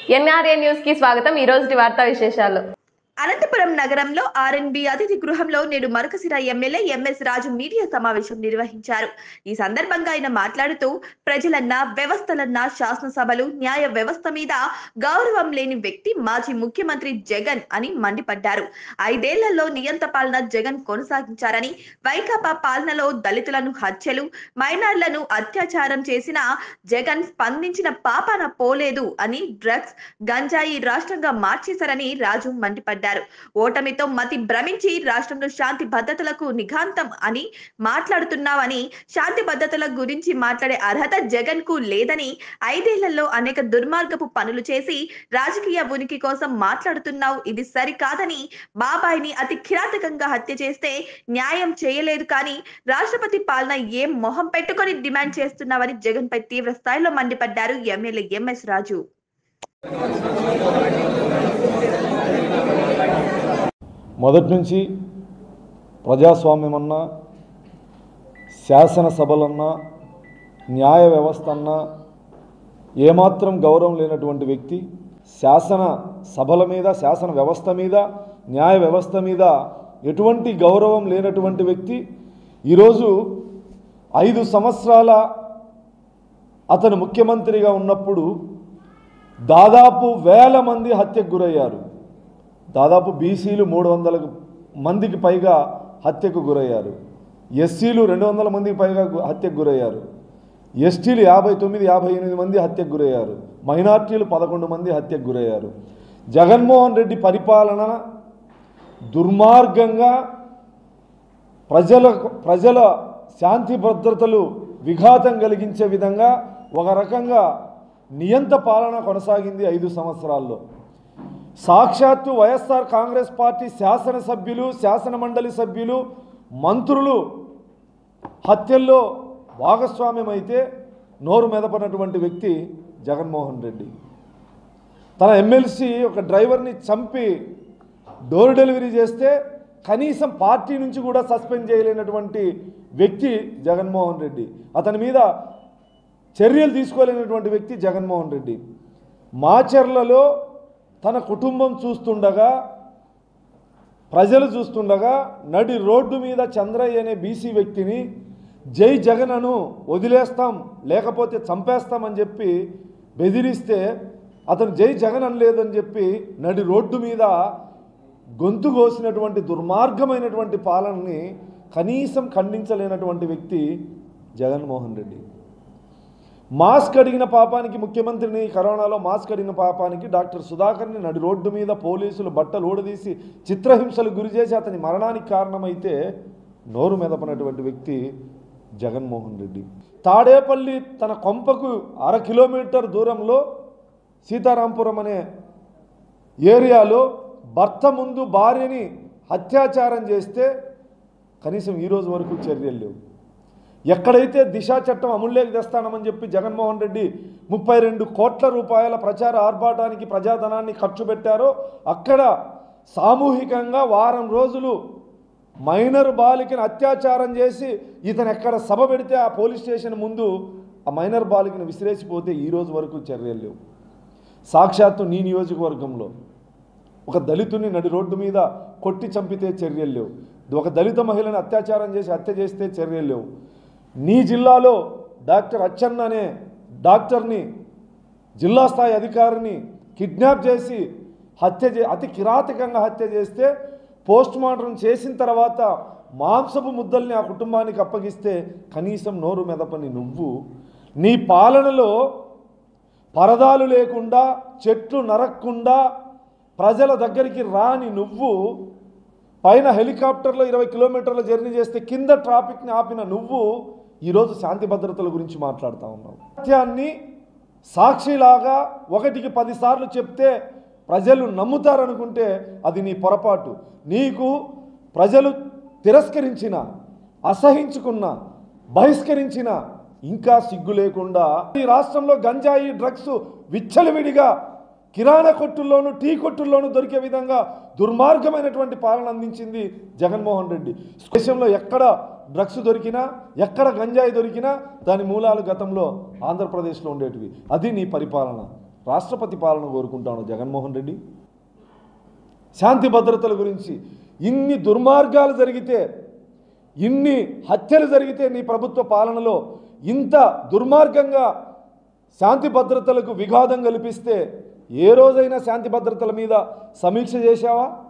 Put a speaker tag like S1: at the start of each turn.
S1: NRA news కి స్వాగతం. ఈ రోజు వార్తా విశేషాలు.
S2: అనంతపురం నగరంలో ఆర్ఎన్బి అతిథి గృహంలో నేడు Madakasira MLA MS Raju media సమావేశం నిర్వహించారు. ఈ సందర్భంగా ఆయన మాట్లాడుతూ ప్రజలన్నా వ్యవస్థలన్నా శాసనసభలు న్యాయ వ్యవస్థ మీద గౌరవం లేని వ్యక్తి మాజీ ముఖ్యమంత్రి జగన్ అని మండిపడ్డారు. 5 ఏళ్లలో నియంత పాలన జగన్ కొనసాగించారని, వైకాపా పాలనలో దళితులను హత్యలు, మైనార్లను అత్యాచారం చేసిన జగన్ స్పందించిన పాపాన పోలేదు అని డ్రగ్స్, గంజాయి రాష్ట్రంగా మార్చేశారని రాజు మండిపడ్డారు. ఓటమితో మతి భ్రమించి రాష్ట్రంలో శాంతి భద్రతలకు నిఘాంతం అని మాట్లాడుతున్నావని, శాంతి భద్రతల గురించి మాట్లాడే అర్హత జగన్ కు లేదని, 5 ఏళ్లలో అనేక దుర్మార్గపు పనులు చేసి రాజకీయ ఉనికి కోసం మాట్లాడుతున్నావు, ఇది సరికాదని, బాబాయిని అతి కిరాతకంగా హత్య చేస్తే న్యాయం చేయలేదు కానీ రాష్ట్రపతి పాలన ఏం మొహం పెట్టుకొని డిమాండ్ చేస్తున్నావని జగన్ పై తీవ్ర స్థాయిలో మండిపడ్డారు ఎమ్మెల్యే ఎంఎస్ రాజు.
S3: మొదటి నుంచి ప్రజాస్వామ్యం అన్నా, శాసనసభలన్నా, న్యాయ వ్యవస్థ అన్నా ఏమాత్రం గౌరవం లేనటువంటి వ్యక్తి, శాసన సభల మీద, శాసన వ్యవస్థ మీద, న్యాయ వ్యవస్థ మీద ఎటువంటి గౌరవం లేనటువంటి వ్యక్తి ఈరోజు 5 సంవత్సరాల అతను ముఖ్యమంత్రిగా ఉన్నప్పుడు దాదాపు 1000 మంది హత్యకు గురయ్యారు. దాదాపు బీసీలు 300 మందికి పైగా హత్యకు గురయ్యారు. ఎస్సీలు 200 మందికి పైగా హత్యకు గురయ్యారు. ఎస్టీలు 59-58 మంది హత్యకు గురయ్యారు. మైనార్టీలు 11 మంది హత్యకు గురయ్యారు. జగన్మోహన్ రెడ్డి పరిపాలన దుర్మార్గంగా ప్రజల శాంతి భద్రతలు విఘాతం కలిగించే విధంగా ఒక రకంగా నియంత పాలన కొనసాగింది 5 సంవత్సరాల్లో. సాక్షాత్తు వైఎస్ఆర్ కాంగ్రెస్ పార్టీ శాసనసభ్యులు, శాసన మండలి సభ్యులు, మంత్రులు హత్యల్లో భాగస్వామ్యం అయితే నోరు మెదపనటువంటి వ్యక్తి జగన్మోహన్ రెడ్డి. తన ఎమ్మెల్సీ ఒక డ్రైవర్ని చంపి డోర్ డెలివరీ చేస్తే కనీసం పార్టీ నుంచి కూడా సస్పెండ్ చేయలేనటువంటి వ్యక్తి జగన్మోహన్ రెడ్డి. అతని మీద చర్యలు తీసుకోలేనటువంటి వ్యక్తి జగన్మోహన్ రెడ్డి. మాచర్లలో తన కుటుంబం చూస్తుండగా, ప్రజలు చూస్తుండగా నడి రోడ్డు మీద చంద్రయ్య అనే బీసీ వ్యక్తిని జై జగన్ను వదిలేస్తాం లేకపోతే చంపేస్తామని చెప్పి బెదిరిస్తే అతను జై జగన్ అనలేదని చెప్పి నడి రోడ్డు మీద గొంతు కోసినటువంటి దుర్మార్గమైనటువంటి పాలనని కనీసం ఖండించలేనటువంటి వ్యక్తి జగన్మోహన్ రెడ్డి. మాస్క్ అడిగిన పాపానికి, ముఖ్యమంత్రిని కరోనాలో మాస్క్ అడిగిన పాపానికి డాక్టర్ సుధాకర్ని నడి రోడ్డు మీద పోలీసులు బట్టలు ఊడదీసి చిత్రహింసలు గురి చేసి అతని మరణానికి కారణమైతే నోరు మెదపనటువంటి వ్యక్తి జగన్మోహన్ రెడ్డి. తాడేపల్లి తన కొంపకు 1/2 కిలోమీటర్ దూరంలో సీతారాంపురం అనే ఏరియాలో భర్త ముందు భార్యని అత్యాచారం చేస్తే కనీసం ఈరోజు వరకు చర్యలు లేవు. ఎక్కడైతే దిశా చట్టం అమల్లోకి తెస్తానమని చెప్పి జగన్మోహన్ రెడ్డి 32 కోట్ల రూపాయల ప్రచార ఆర్భాటానికి ప్రజాధనాన్ని ఖర్చు పెట్టారో అక్కడ సామూహికంగా వారం రోజులు మైనర్ బాలికను అత్యాచారం చేసి ఇతను ఎక్కడ సభ పెడితే ఆ పోలీస్ స్టేషన్ ముందు ఆ మైనర్ బాలికను విసిరేసిపోతే ఈరోజు వరకు చర్యలు లేవు. సాక్షాత్తు నీ నియోజకవర్గంలో ఒక దళితుని నడి రోడ్డు మీద కొట్టి చంపితే చర్యలు లేవు. ఒక దళిత మహిళను అత్యాచారం చేసి హత్య చేస్తే చర్యలు లేవు. నీ జిల్లాలో డాక్టర్ అచ్చన్న అనే డాక్టర్ని, జిల్లా స్థాయి అధికారిని కిడ్నాప్ చేసి అతి కిరాతకంగా హత్య చేస్తే పోస్ట్ మార్టం చేసిన తర్వాత మాంసపు ముద్దల్ని ఆ కుటుంబానికి అప్పగిస్తే కనీసం నోరు మెదపని నువ్వు, నీ పాలనలో పరదాలు లేకుండా, చెట్లు నరక్కుండా, ప్రజల దగ్గరికి రాని నువ్వు, పైన హెలికాప్టర్లో 20 కిలోమీటర్ల జర్నీ చేస్తే కింద ట్రాఫిక్ని ఆపిన నువ్వు ఈరోజు శాంతి భద్రతల గురించి మాట్లాడుతూ ఉన్నావు. సత్యాన్ని సాక్షిలాగా 1కి 10 సార్లు చెప్తే ప్రజలు నమ్ముతారనుకుంటే అది నీ పొరపాటు. నీకు ప్రజలు తిరస్కరించిన, అసహించుకున్న, బహిష్కరించిన ఇంకా సిగ్గు లేకుండా ఈ రాష్ట్రంలో గంజాయి, డ్రగ్స్ విచ్చలవిడిగా కిరాణా కొట్టుల్లోనూ, టీ కొట్టుల్లోనూ దొరికే విధంగా దుర్మార్గమైనటువంటి పాలన అందించింది జగన్మోహన్ రెడ్డి. దేశంలో ఎక్కడ డ్రగ్స్ దొరికినా, ఎక్కడ గంజాయి దొరికినా దాని మూలాలు గతంలో ఆంధ్రప్రదేశ్లో ఉండేటివి. అది నీ పరిపాలన. రాష్ట్రపతి పాలన కోరుకుంటాను జగన్మోహన్ రెడ్డి. శాంతి భద్రతల గురించి ఇన్ని దుర్మార్గాలు జరిగితే, ఇన్ని హత్యలు జరిగితే నీ ప్రభుత్వ పాలనలో ఇంత దుర్మార్గంగా శాంతి భద్రతలకు విఘాతం కల్పిస్తే ఏ రోజైనా శాంతి భద్రతల మీద సమీక్ష చేశావా?